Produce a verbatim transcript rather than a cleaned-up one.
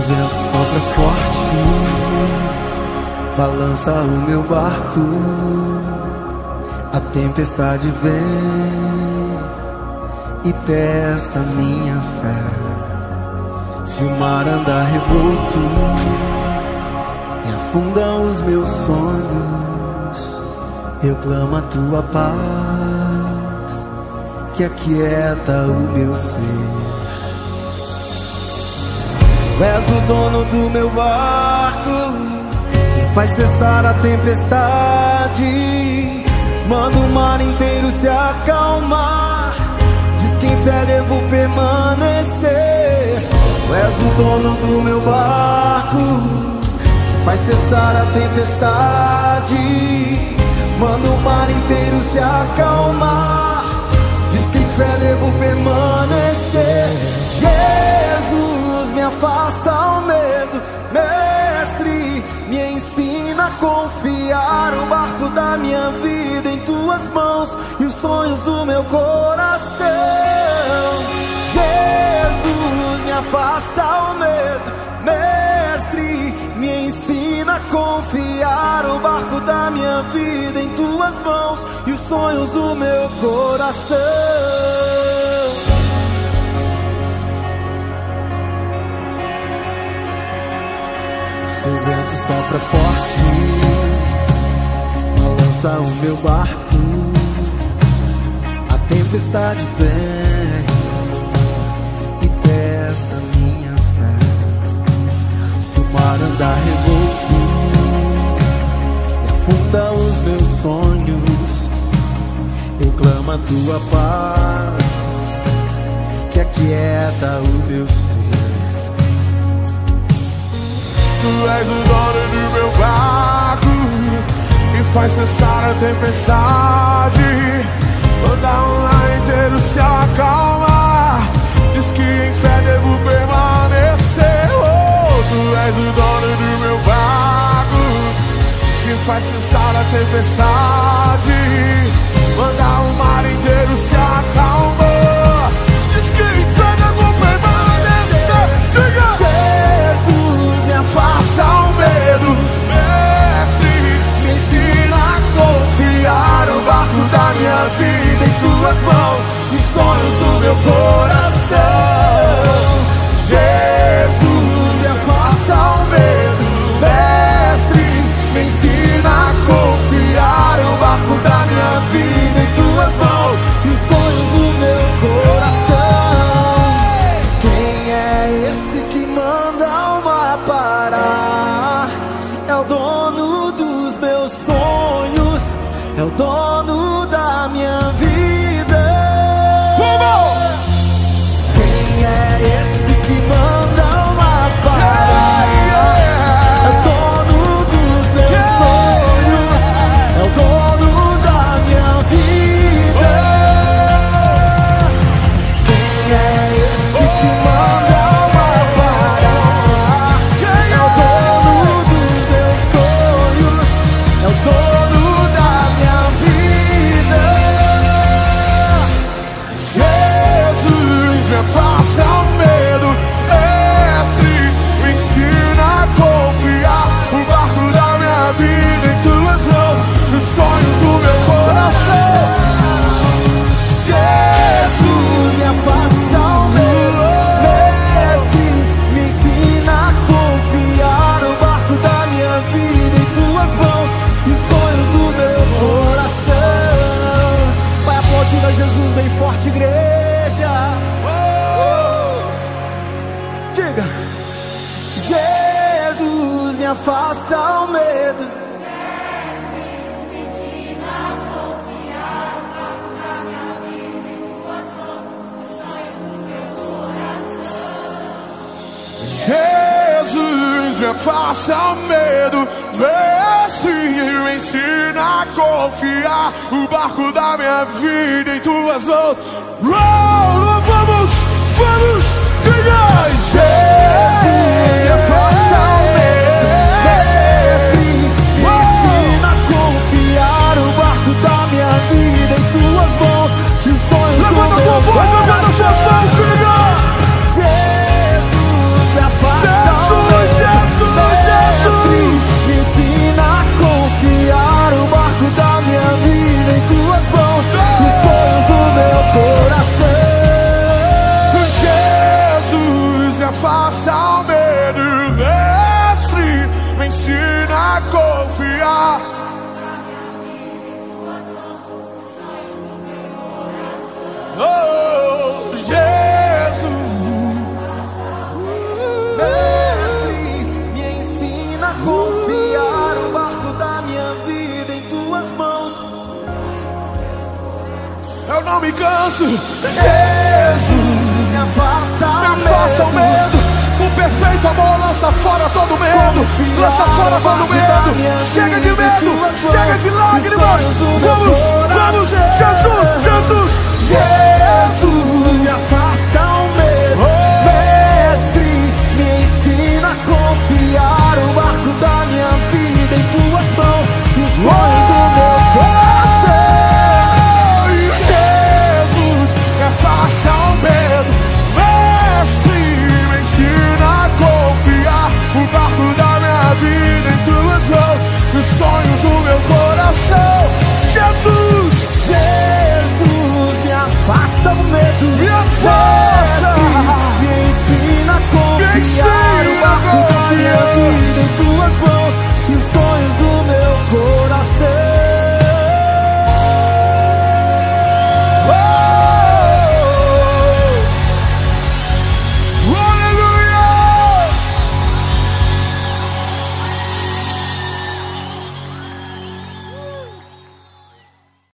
vento sopra forte, balança o meu barco. A tempestade vem e testa minha fé. Se o mar andar revolto e afunda os meus sonhos, eu clamo a tua paz, que aquieta o meu ser. Tu és o dono do meu barco, quem faz cessar a tempestade, manda o mar inteiro se acalmar. Diz que em fé devo permanecer. Tu és o dono do meu barco, quem faz cessar a tempestade, manda o mar inteiro se acalmar. Diz que em fé devo permanecer. Jesus, me afasta o medo, mestre, me ensina a confiar o barco da minha vida em tuas mãos e os sonhos do meu coração. Jesus, me afasta o medo, mestre, me ensina a confiar o barco da minha vida em tuas mãos e os sonhos do meu coração. Se o vento sopra forte, balança o meu barco. A tempestade vem e testa minha fé. Se o mar andar revolto e afunda os meus sonhos, eu clamo a tua paz, que aquieta o meu ser. Tu és o dono do meu barco e faz cessar a tempestade, manda o mar inteiro se acalmar. Diz que em fé devo permanecer. Oh, tu és o dono do meu barco que faz cessar a tempestade, manda o mar inteiro se acalmar. Diz que em fé devo permanecer. Diga! Afasta o medo, mestre, me ensina a confiar o barco da minha vida em tuas mãos e os sonhos do meu coração. Jesus, me afasta o medo, mestre, me ensina a confiar o barco da minha vida em tuas mãos e os sonhos do meu coração. Quem é esse que manda o mar parar? É o dono dos meus sonhos, é o dono da minha vida. Vamos! Quem é esse que manda o mar parar? É o dono dos meus sonhos, é o dono da minha vida. Quem é esse que manda o mar parar? É o dono dos meus sonhos, é o dono da minha vida. Jesus, me afasta o medo, mestre, me ensina a confiar o barco da minha vida em tuas mãos, nos sonhos do meu coração. Jesus, me afasta o medo, mestre, me ensina a confiar o barco da minha vida em tuas mãos e os sonhos do meu coração. Vai aplaudindo a Jesus bem forte, igreja. Diga: Jesus, me afasta o medo, Jesus, me afasta o medo, mestre, me ensina a confiar o barco da minha vida em tuas mãos. Oh, vamos, vamos, diga! Jesus, me afasta o medo, mestre, me ensina a confiar o barco da minha vida em tuas mãos e os sonhos. Levanta a tua voz, levanta as suas mãos, diga! Jesus, me afasta o Eu não me canso. Jesus, me afasta, me afasta o medo. O perfeito amor lança fora todo medo. Lança fora todo medo. Chega de medo, chega de lágrimas.